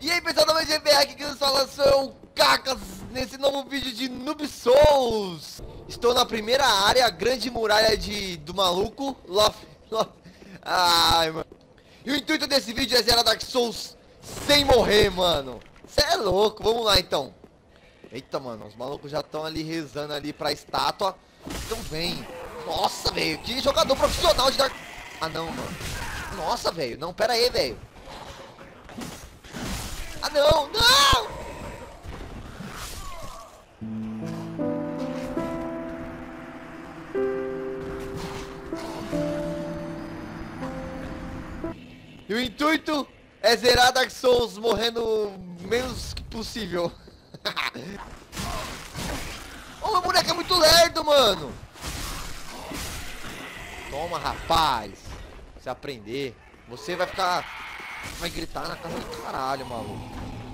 E aí pessoal da MGBR aqui que nos fala sou o Cacas nesse novo vídeo de Noob Souls. Estou na primeira área, a grande muralha do maluco Ai, mano. E o intuito desse vídeo é zerar Dark Souls sem morrer, mano. Cê é louco, vamos lá então. Eita, mano, os malucos já estão ali rezando ali pra estátua. Então vem. Nossa, velho, que jogador profissional de Dark... Ah, não, mano. Nossa, velho, não, pera aí, velho. Ah, não, não! E o intuito é zerar Dark Souls morrendo menos que possível. Oh, meu boneco é muito lerdo, mano. Toma, rapaz. Se aprender, você vai ficar... Vai gritar na casa do caralho, maluco.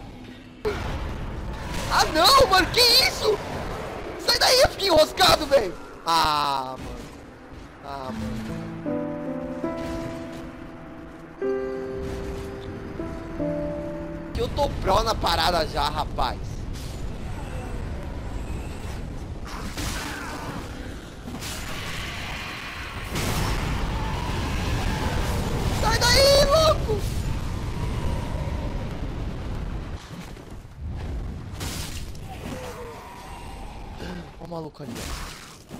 Ah, não, mano, que isso? Sai daí, eu fiquei enroscado, velho. Ah, mano. Ah, mano. Que eu tô pró na parada já, rapaz. Sai daí, louco. Ó o maluco ali, ó.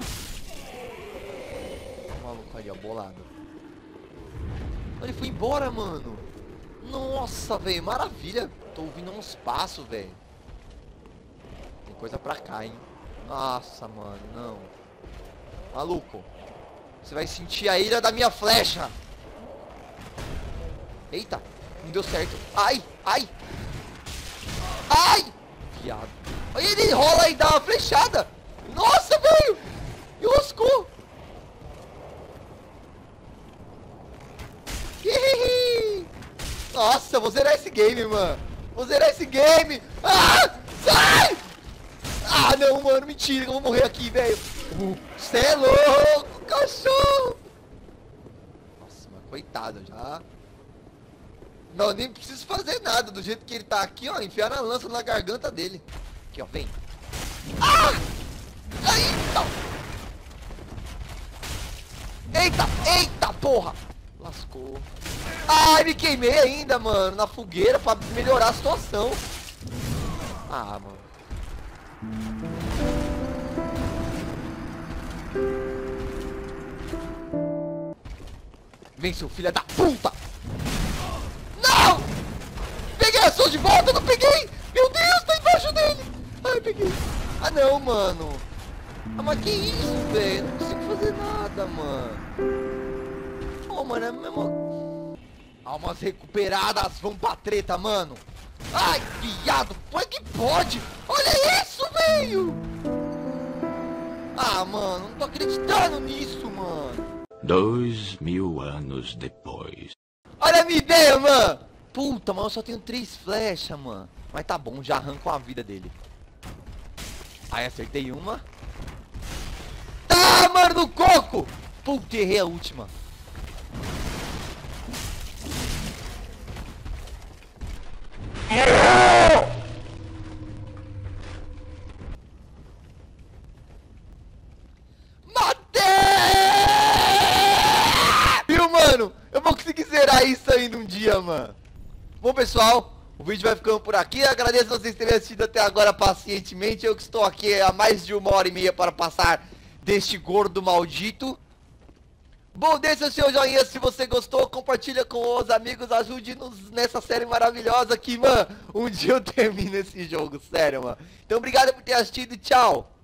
Ó o maluco ali, ó, bolado. Ele foi embora, mano. Nossa, velho, maravilha. Tô ouvindo uns passos, velho. Tem coisa pra cá, hein. Nossa, mano, não. Maluco, você vai sentir a ira da minha flecha. Eita, não deu certo. Ai, ai. Ai. Viado. Aí ele rola e dá uma flechada. Nossa, velho. Enroscou. Nossa, vou zerar esse game, mano. Vou zerar esse game. Ah, sai. Ah, não, mano, mentira, eu vou morrer aqui, velho. Cê é louco, cachorro. Nossa, mas coitado, já. Não, nem preciso fazer nada. Do jeito que ele tá aqui, ó, enfiar a lança na garganta dele. Aqui, ó, vem. Ah! Eita! Eita! Eita, porra! Lascou. Ai, me queimei ainda, mano, na fogueira pra melhorar a situação. Ah, mano. Vem, seu filho da puta! Não! Peguei a sua de volta, não peguei! Meu Deus, tá embaixo dele! Ai, peguei. Ah, não, mano. Ah, mas que isso, velho? Não consigo fazer nada, mano. Oh, mano, é mesmo... Almas recuperadas, vão pra treta, mano. Ai, viado, como é que pode? Olha isso, velho! Ah, mano, não tô acreditando nisso, mano. 2000 anos depois. Olha a minha ideia, mano! Puta, mas eu só tenho 3 flechas, mano. Mas tá bom, já arranco a vida dele. Aí acertei uma. Tá, mano, no coco! Puta, errei a última. Matei! Viu, mano? Eu vou conseguir zerar isso ainda um dia, mano. Bom, pessoal, o vídeo vai ficando por aqui. Agradeço vocês terem assistido até agora pacientemente. Eu que estou aqui há mais de 1h30 para passar deste gordo maldito. Bom, deixa o seu joinha se você gostou, compartilha com os amigos, ajude-nos nessa série maravilhosa aqui, mano. Um dia eu termino esse jogo, sério, mano. Então obrigado por ter assistido e tchau.